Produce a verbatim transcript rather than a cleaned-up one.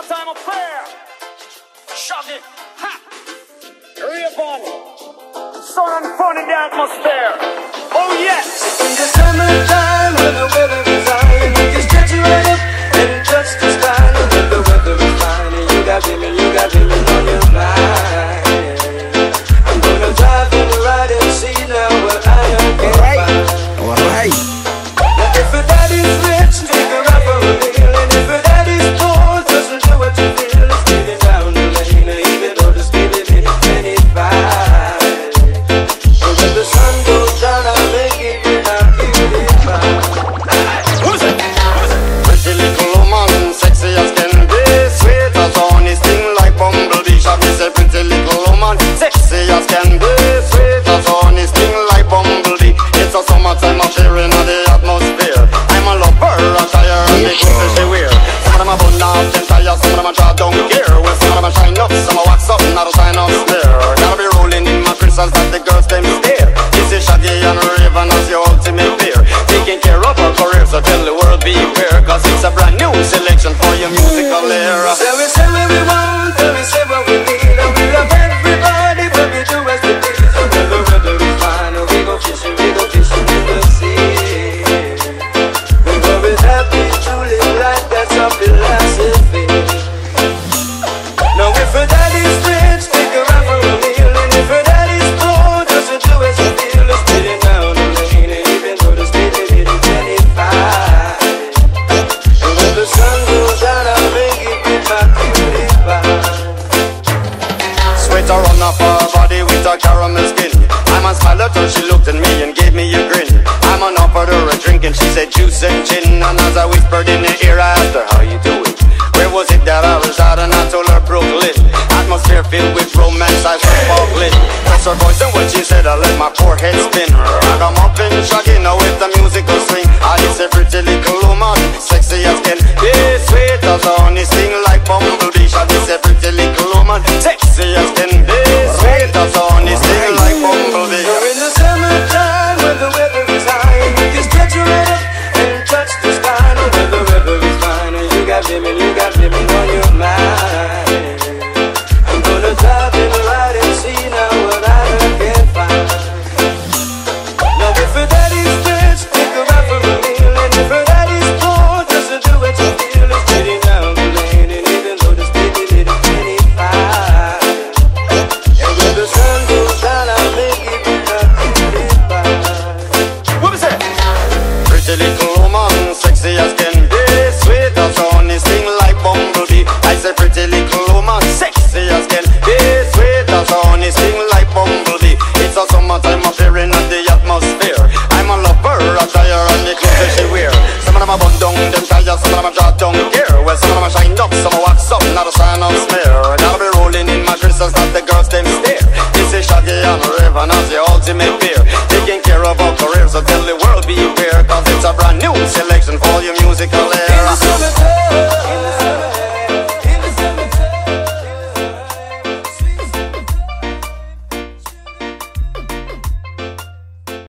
summertime affair. Shaggy, ha, Rayvon, sun and fun in the atmosphere. Oh yes. In the summertime when the weather is high and you can stretch it right up and touch the sky. And when the weather is fine and you got women, you got women on your mind. I'm gonna drive in the ride and see now what I can find. Alright. Now if a daddy's rich, take her out for a meal. And if a daddy's poor, doesn't do what you feel. It's getting down the lane, even though the speed limit is twenty-five. And when the sun goes down, I'll make it without beautiful. Who's it? Who's it? Pretty little woman, sexy as can be, sweet as honey, sting like bumblebee. Shaggy say pretty little woman, sexy as can be, sweet as honey, sting like bumblebee. It's a summertime affair in the atmosphere. I'm a lover, a tire, and the clothes she wear. Some of them are bun off, them tires, some of them are draw down gear. Well, some of them are shine up, some are wax up, not a shine up smear. Gotta be rolling in my crystals that the girls them stare. This is Shaggy and Rayvon as your ultimate peer, taking care of our career, so tell the world beware, cause it's a brand new selection for your musical era. So we say what we want, and we say what we need, and we love everybody, but we do as we please. And when the weather is fine, we go fishing, we go fishing in the sea. We go with happy, truly life, that's our philosophy. Now if a daddy's rich, take her out for a meal, and if a daddy's poor, doesn't do as you feel. It's getting down the lane, and even though the speed limit is twenty-five. And when the sun goes down, I'll make it with my cutie pie. Sweater run off her body with her caramel skin. I'm a smile at her, she looked at me and gave me a grin. I'm an offered her a drink and she said juice and gin. And as I whispered in her ear, I asked her, how you doing? Where was it that I was at? And I told her Brooklyn. Atmosphere filled with romance, I was sparkling. Press her voice and when she said, I let my poor head spin. I got up in Shaggy, now with the music will swing. I is a pretty little woman, sexy as can be, sweet as honey, sing like bumblebee. Shaggy is a pretty little woman, sexy as can be, sweet as honey, sing like bumblebee. You're in the summertime when the weather is high and you can stretch your head up and touch the sky. And when the weather is fine and you got women, you got women on your mind. I'm gonna drive in the ride and see now what I can find. Now if a daddy's rich, take her out for a meal, and if a daddy's poor, doesn't do what you feel. It's getting down the lane, and even though the speed limit is twenty-five. And when the sun goes down, I'll make it without cutie pie. What was that? Pretty little woman, sexy as can be, sweet as honey, sting like bumblebee. I say pretty little woman, sexy as can be, sweet as honey, sting like bumblebee. It's a summertime affair in the atmosphere. I'm a lover, a tire, and the clothes that she wear. Some of them are bun down, them tires, some of them are draw down gear. Well, some of them are shine up, some are wax up, not a sign of smear. And I'll be rolling in my crystals that the girls them stare. This is Shaggy and Rayvon as the ultimate peer, taking care of our career, so tell the world beware, cause it's a brand new selection for your musical era.